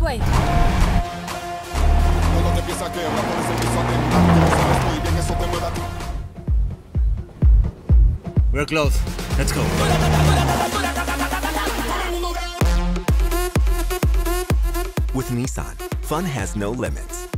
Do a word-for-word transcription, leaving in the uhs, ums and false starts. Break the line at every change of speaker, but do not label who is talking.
way.
We're close. Let's go.
With Nissan, fun has no limits.